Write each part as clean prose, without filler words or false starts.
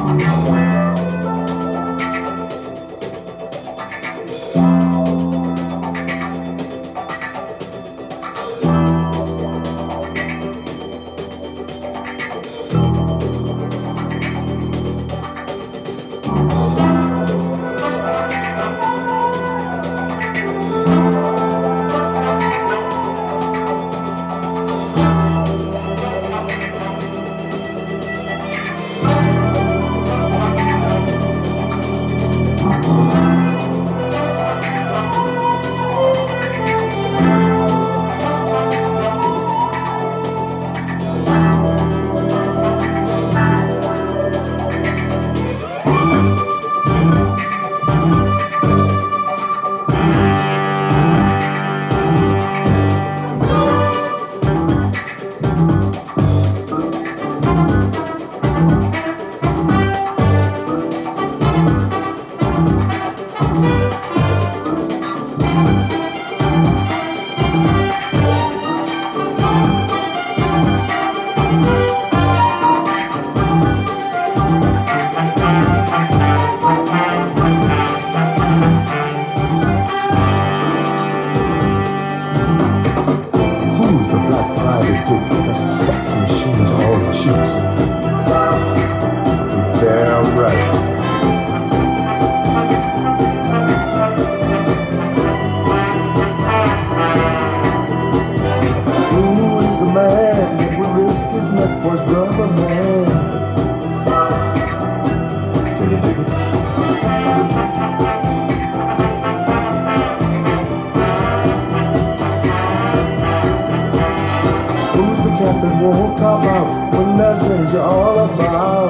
Captain won't come out when that's what you're all about.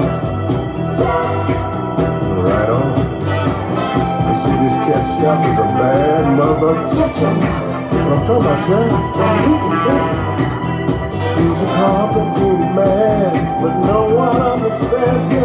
Right on. You see, this cat chef is a bad mother. Shut your mouth. What I'm talking about, Sharon, he can take it. He's a complicated man, but no one understands